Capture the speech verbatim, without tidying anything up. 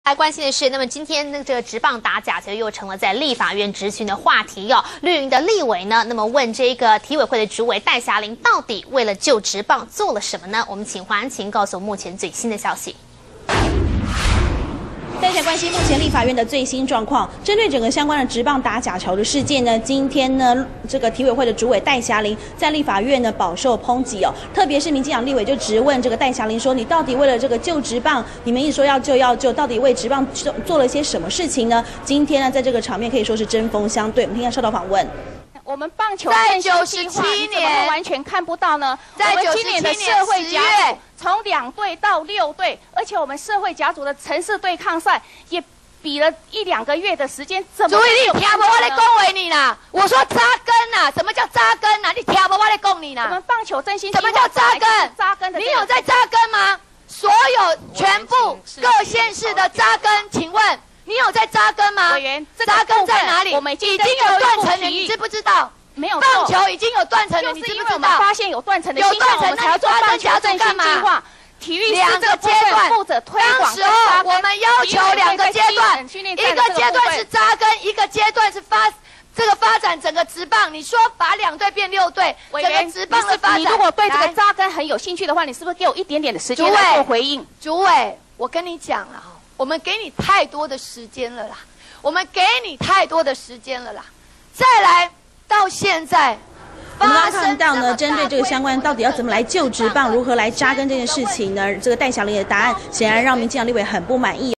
来关心的是，那么今天那这个职棒打假球又成了在立法院质询的话题哦。绿营的立委呢，那么问这个体委会的主委戴霞玲，到底为了救职棒做了什么呢？我们请黄安晴告诉我们目前最新的消息。 再来关心目前立法院的最新状况，针对整个相关的职棒打假球的事件呢，今天呢，这个体委会的主委戴霞玲在立法院呢饱受抨击哦，特别是民进党立委就质问这个戴霞玲说，你到底为了这个救职棒，你们一说要救要救，到底为职棒做做了些什么事情呢？今天呢，在这个场面可以说是针锋相对，我们听一下稍早访问。 我们棒球在九十七年完全看不到呢。 在我们今年的社会甲组从两队到六队，而且我们社会甲组的城市对抗赛也比了一两个月的时间，怎么？ 注意你听不我在恭维你啦！我说扎根呐、啊，什么叫扎根呐、啊？你听不我在恭你啦！ 我们棒球真心什么叫扎根？ 扎根的， 你有在扎根吗？所有全部各县市的扎根，请问？ 你有在扎根吗？ 委员， 扎根在哪里？ 我们已经已经有断层了，你知不知道？ 没有棒球已经有断层了，你知不知道？ 我们发现有断层的有现象， 断层， 我们才要做棒球振兴计划。体育两个阶段负责推广。 当时候我们要求两个阶段，一个阶段是扎根，一个阶段是发这个发展整个职棒。你说把两队变六队，整个职棒的发展。 你如果对这个扎根很有兴趣的话，你是不是给我一点点的时间来做回应？ 主委，我跟你讲了，我们给你太多的时间了啦。 我们给你太多的时间了啦，再来到现在， 我们刚看到呢，针对这个相关到底要怎么来救职棒，如何来扎根这件事情呢？这个戴霞玲的答案显然让民进党立委很不满意。